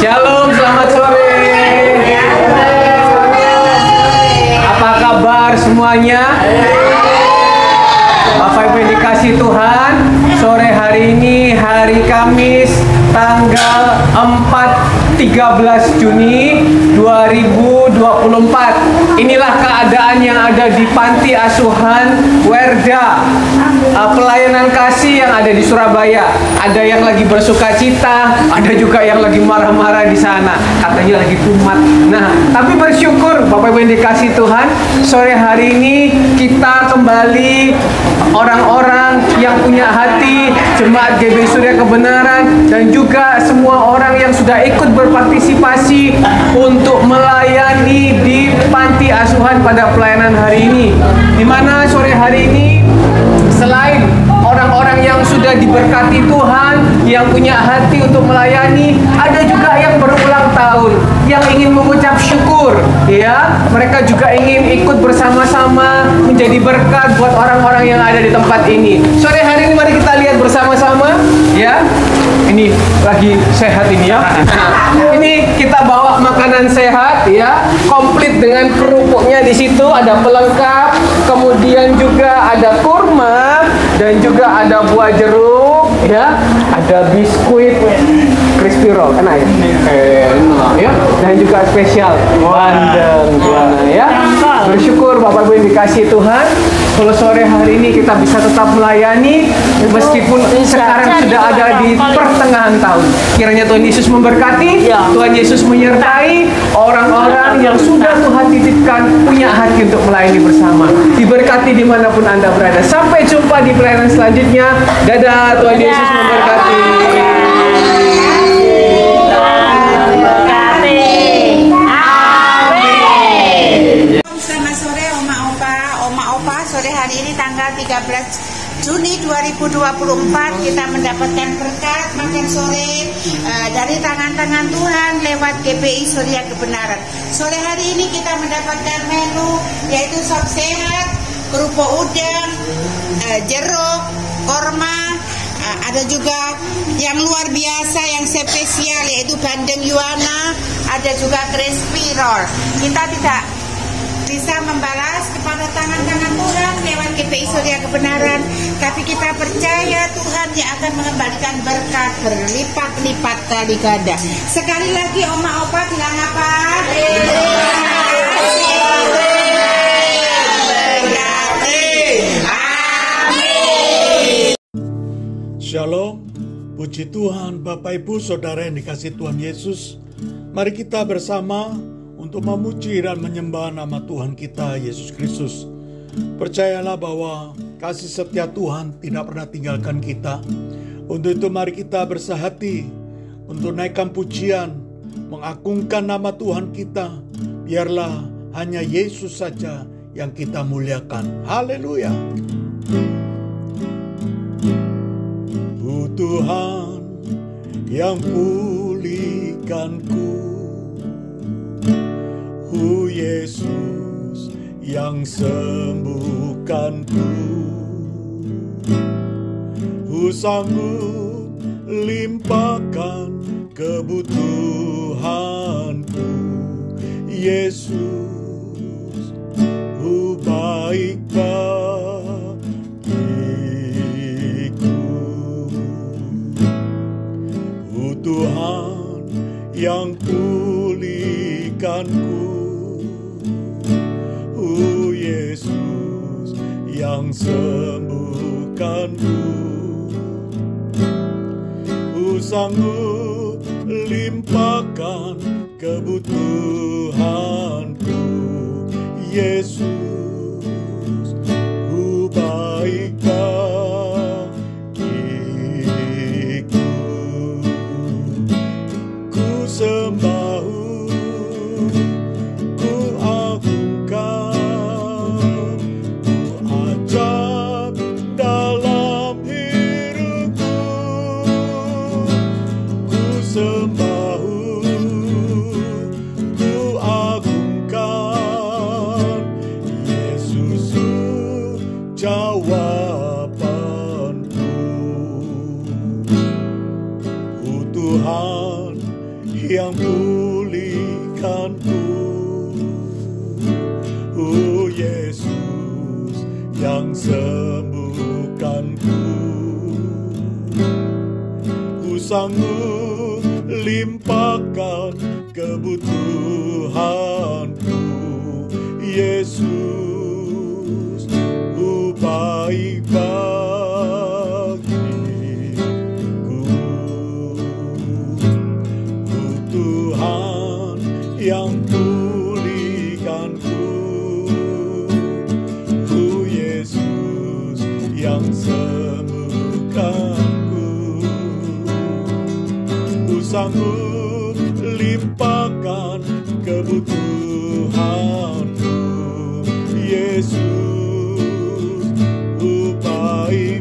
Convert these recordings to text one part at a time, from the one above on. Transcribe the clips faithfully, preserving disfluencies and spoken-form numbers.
Shalom, selamat sore. Apa kabar semuanya? Bapak Ibu yang dikasihi Tuhan, sore hari ini hari Kamis tanggal empat tiga belas Juni dua ribu dua puluh empat. Inilah keadaan yang ada di Panti Asuhan Werda, uh, pelayanan kasih yang ada di Surabaya. Ada yang lagi bersuka cita, ada juga yang lagi marah-marah di sana. Katanya lagi kumat. Nah, tapi bersyukur Bapak Ibu yang dikasihi Tuhan, sore hari ini kita kembali orang-orang yang punya hati, Jemaat G B I Surya Kebenaran, dan juga semua orang yang sudah ikut berpartisipasi untuk melayani di Panti Asuhan pada pelayanan hari ini. Di mana sore hari ini selain orang-orang yang sudah diberkati Tuhan, yang punya hati untuk melayani, ada juga yang berulang tahun, yang ingin mengucap syukur, ya. Mereka juga ingin ikut bersama-sama menjadi berkat buat orang-orang yang ada di tempat ini. Sore hari ini mari kita lihat bersama-sama, ya. Ini lagi sehat ini, ya. Nah, ini kita bawa makanan sehat, ya, komplit dengan kerupuknya di situ, ada pelengkap, kemudian juga ada kurma dan juga ada buah jeruk, ya, ada biskuit crispy roll, enak ya, enak ya, dan juga spesial bandeng, ya. Bersyukur Bapak Ibu yang dikasihi Tuhan, kalau sore hari ini kita bisa tetap melayani meskipun sekarang sudah ada di pertengahan tahun. Kiranya Tuhan Yesus memberkati, Tuhan Yesus menyertai orang-orang yang sudah Tuhan titipkan punya hati untuk melayani bersama. Diberkati dimanapun Anda berada. Sampai jumpa di pelayanan selanjutnya. Dadah, Tuhan Yesus memberkati. Sore hari ini tanggal tiga belas Juni dua ribu dua puluh empat kita mendapatkan berkat makan sore uh, dari tangan-tangan Tuhan lewat G B I Surya Kebenaran. Sore hari ini kita mendapatkan menu yaitu sop sehat, kerupuk udang, uh, jeruk, korma, uh, ada juga yang luar biasa yang spesial yaitu bandeng Yuana, ada juga crispy roll. Kita tidak bisa membalas kepada tangan-tangan Tuhan lewat G B I Surya Kebenaran, tapi kita percaya Tuhan yang akan mengembalikan berkat berlipat-lipat kali ganda. Sekali lagi Oma Opa bilang apa? Amin. Shalom, puji Tuhan Bapak Ibu Saudara yang dikasihi Tuhan Yesus. Mari kita bersama untuk memuji dan menyembah nama Tuhan kita Yesus Kristus. Percayalah bahwa kasih setia Tuhan tidak pernah tinggalkan kita. Untuk itu mari kita bersahati untuk naikkan pujian, mengagungkan nama Tuhan kita. Biarlah hanya Yesus saja yang kita muliakan. Haleluya. Oh Tuhan yang pulihkanku, Oh Yesus yang sembuhkanku, Ku sanggup limpahkan kebutuhanku, Yesus, Ku baik bagiku. Oh Tuhan yang pulihkanku, Oh Yesus yang sembuhkanku, Ku sanggup limpahkan kebutuhanku, Yesus, Ku baik bagiku. Ku sembah, yang pulihkanku. Oh Yesus yang sembuhkanku. Ku sanggup limpahkan kebutuhanku. Yesus, ku baik bagiku. Ku Tuhan yang pulihkanku. Ku Yesus yang sembuhkanku. Ku sanggup limpahkan kebutuhanku. Yesus, ku baik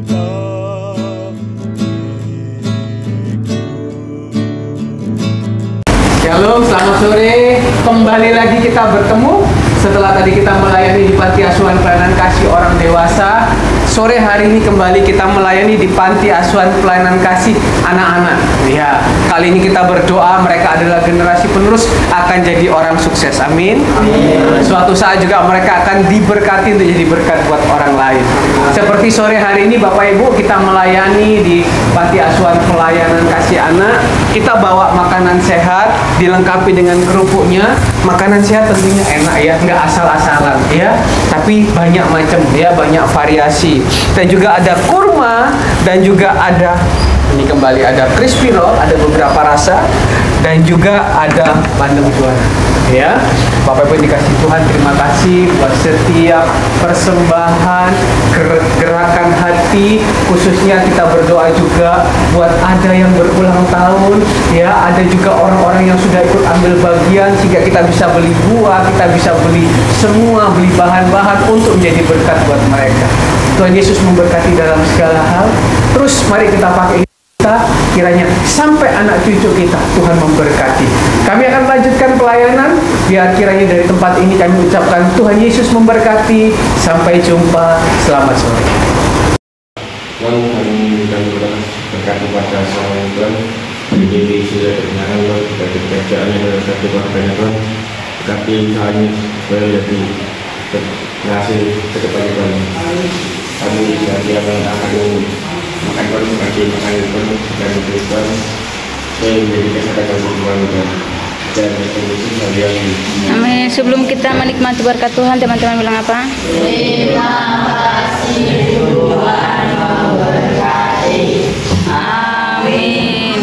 bagiku. Shalom, selamat sore. Kembali lagi kita bertemu setelah tadi kita melayani di Panti Asuhan Pelayanan Kasih Orang Dewasa. Sore hari ini kembali kita melayani di Panti Asuhan Pelayanan Kasih Anak-anak. Ya, kali ini kita berdoa mereka adalah generasi penerus akan jadi orang sukses. Amin. Amin. Suatu saat juga mereka akan diberkati untuk jadi berkat buat orang lain. Seperti sore hari ini Bapak Ibu kita melayani di Panti Asuhan Pelayanan Kasih Anak. Kita bawa makanan sehat dilengkapi dengan kerupuknya. Makanan sehat tentunya enak ya, nggak asal-asalan ya, tapi banyak macam ya, banyak variasi. Dan juga ada kurma dan juga ada ini kembali ada crispy roll, ada beberapa rasa dan juga ada bandeng juara. Ya, Bapak Ibu dikasih Tuhan, terima kasih buat setiap persembahan, gerakan hati, khususnya kita berdoa juga buat ada yang berulang tahun, ya, ada juga orang-orang yang sudah ikut ambil bagian sehingga kita bisa beli buah, kita bisa beli semua, beli bahan-bahan untuk menjadi berkat buat mereka. Tuhan Yesus memberkati dalam segala hal. Terus mari kita pakai kita, kiranya sampai anak cucu kita Tuhan memberkati. Kami akan lanjutkan pelayanan. Biar kiranya dari tempat ini kami ucapkan Tuhan Yesus memberkati. Sampai jumpa. Selamat sore. Tuhan, kami kami berkati pada seorang Tuhan. Menjadi sudah kebenaran Tuhan, dari kerjaannya dalam satu keluarganya Tuhan. Berkati hanya supaya jadi berhasil ke depan Tuhan. Kami dari yang akan makan Tuhan, berkati makan Tuhan dan Tuhan. Saya menjadi kesadaran Tuhan Tuhan. Amin. Sebelum kita menikmati berkat Tuhan, teman-teman bilang apa? Terima kasih Tuhan memberkati. Amin.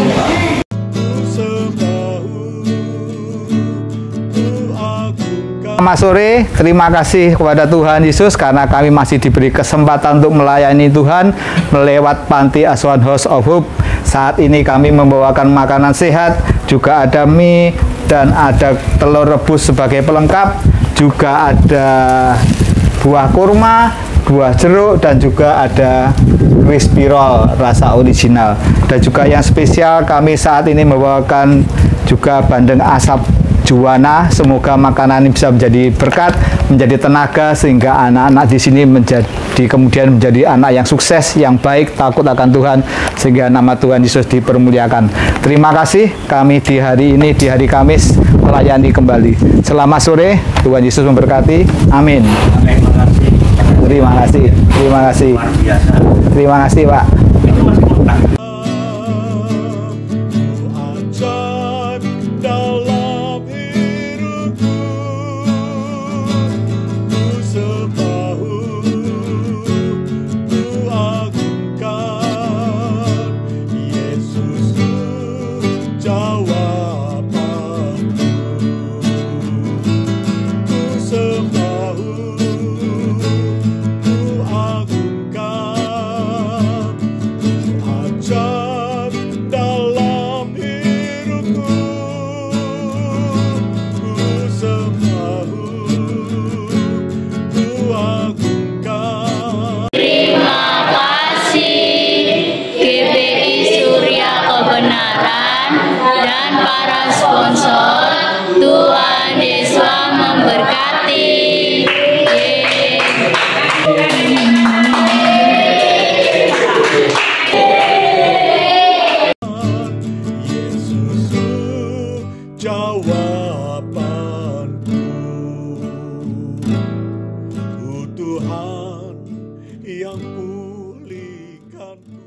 Selamat sore, terima kasih kepada Tuhan Yesus karena kami masih diberi kesempatan untuk melayani Tuhan melewat Panti Asuhan House of Hope. Saat ini kami membawakan makanan sehat, juga ada mie dan ada telur rebus sebagai pelengkap, juga ada buah kurma, buah jeruk, dan juga ada crispy roll rasa original. Dan juga yang spesial kami saat ini membawakan juga bandeng asap juwana. Semoga makanan ini bisa menjadi berkat, menjadi tenaga sehingga anak-anak di sini menjadi kemudian menjadi anak yang sukses, yang baik, takut akan Tuhan sehingga nama Tuhan Yesus dipermuliakan. Terima kasih, kami di hari ini di hari Kamis melayani kembali. Selamat sore, Tuhan Yesus memberkati. Amin. Terima kasih. Terima kasih. Terima kasih, Pak. Dan para sponsor, Tuhan Yesus memberkati. jawabanku. Oh Tuhan yang pulihkanku.